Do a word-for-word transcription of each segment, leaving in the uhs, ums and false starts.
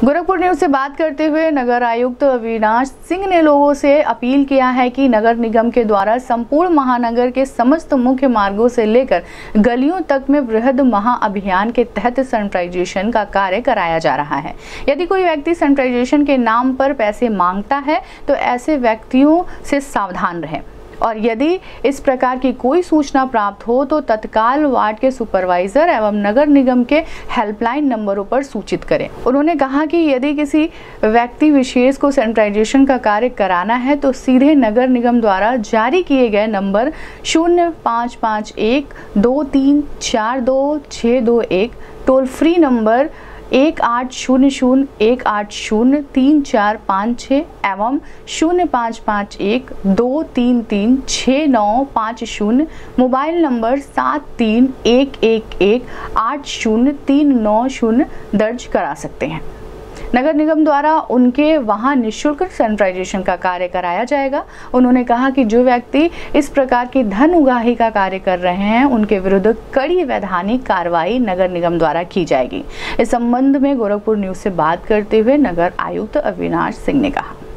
Gorakhpur news से बात करते हुए नगर आयुक्त अविनाश सिंह ने लोगों से अपील किया है कि नगर निगम के द्वारा संपूर्ण महानगर के समस्त मुख्य मार्गों से लेकर गलियों तक में बृहद महाअभियान के तहत सैनिटाइजेशन का कार्य कराया जा रहा है। यदि कोई व्यक्ति सैनिटाइजेशन के नाम पर पैसे मांगता है तो ऐसे व्यक्तियों से सावधान रहें और यदि इस प्रकार की कोई सूचना प्राप्त हो तो तत्काल वार्ड के सुपरवाइजर एवं नगर निगम के हेल्पलाइन नंबरों पर सूचित करें। उन्होंने कहा कि यदि किसी व्यक्ति विशेष को सैनिटाइजेशन का कार्य कराना है तो सीधे नगर निगम द्वारा जारी किए गए नंबर शून्य पाँच पाँच एक दो तीन चार दो छः दो एक टोल फ्री नंबर एक आठ शून्य शून्य एक आठ शून्य तीन चार पाँच छः एवं शून्य पाँच पाँच एक दो तीन तीन छः नौ पाँच शून्य मोबाइल नंबर सात तीन एक एक एक आठ शून्य तीन नौ शून्य दर्ज करा सकते हैं। नगर निगम द्वारा उनके वहां निःशुल्क सैनिटाइजेशन का कार्य कराया जाएगा। उन्होंने कहा कि जो व्यक्ति इस प्रकार की धन उगाही का कार्य कर रहे हैं उनके विरुद्ध कड़ी वैधानिक कार्रवाई नगर निगम द्वारा की जाएगी। इस संबंध में गोरखपुर न्यूज से बात करते हुए नगर आयुक्त अविनाश सिंह ने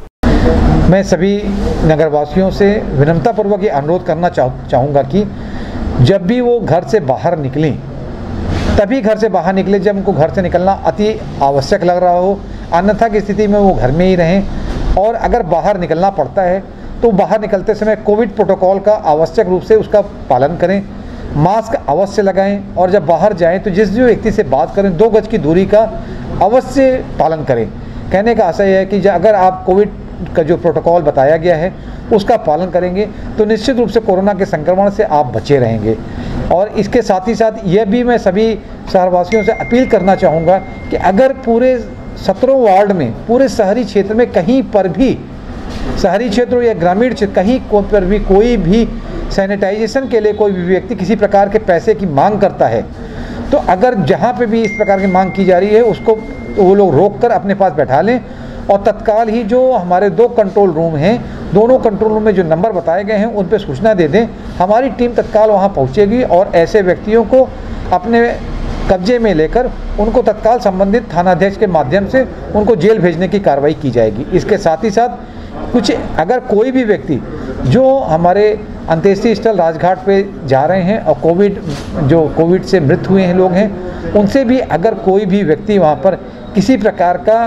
कहा, मैं सभी नगरवासियों से विनम्रतापूर्वक ये अनुरोध करना चाहूँगा कि जब भी वो घर से बाहर निकलें तभी घर से बाहर निकले जब उनको घर से निकलना अति आवश्यक लग रहा हो, अन्यथा की स्थिति में वो घर में ही रहें। और अगर बाहर निकलना पड़ता है तो बाहर निकलते समय कोविड प्रोटोकॉल का आवश्यक रूप से उसका पालन करें, मास्क अवश्य लगाएं और जब बाहर जाएं तो जिस जो व्यक्ति से बात करें दो गज की दूरी का अवश्य पालन करें। कहने का आशय है कि अगर आप कोविड का जो प्रोटोकॉल बताया गया है उसका पालन करेंगे तो निश्चित रूप से कोरोना के संक्रमण से आप बचे रहेंगे। और इसके साथ ही साथ यह भी मैं सभी शहरवासियों से अपील करना चाहूँगा कि अगर पूरे सत्रह वार्ड में पूरे शहरी क्षेत्र में कहीं पर भी शहरी क्षेत्रों या ग्रामीण क्षेत्र कहीं पर भी कोई भी सैनिटाइजेशन के लिए कोई भी व्यक्ति किसी प्रकार के पैसे की मांग करता है तो अगर जहाँ पे भी इस प्रकार की मांग की जा रही है उसको वो लोग रोक कर अपने पास बैठा लें और तत्काल ही जो हमारे दो कंट्रोल रूम हैं दोनों कंट्रोल रूम में जो नंबर बताए गए हैं उन पर सूचना दे दें। हमारी टीम तत्काल वहां पहुंचेगी और ऐसे व्यक्तियों को अपने कब्जे में लेकर उनको तत्काल संबंधित थानाध्यक्ष के माध्यम से उनको जेल भेजने की कार्रवाई की जाएगी। इसके साथ ही साथ कुछ अगर कोई भी व्यक्ति जो हमारे अंत्येष्टि स्थल राजघाट पे जा रहे हैं और कोविड जो कोविड से मृत हुए हैं लोग हैं उनसे भी अगर कोई भी व्यक्ति वहाँ पर किसी प्रकार का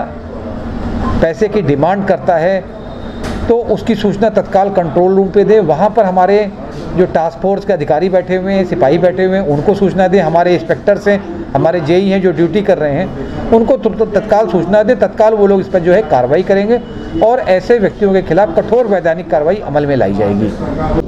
पैसे की डिमांड करता है तो उसकी सूचना तत्काल कंट्रोल रूम पे दे। वहाँ पर हमारे जो टास्क फोर्स के अधिकारी बैठे हुए हैं, सिपाही बैठे हुए हैं, उनको सूचना दें। हमारे इंस्पेक्टर्स हैं, हमारे जेई हैं जो ड्यूटी कर रहे हैं, उनको तत्काल सूचना दें। तत्काल वो लोग इस पर जो है कार्रवाई करेंगे और ऐसे व्यक्तियों के खिलाफ कठोर वैधानिक कार्रवाई अमल में लाई जाएगी।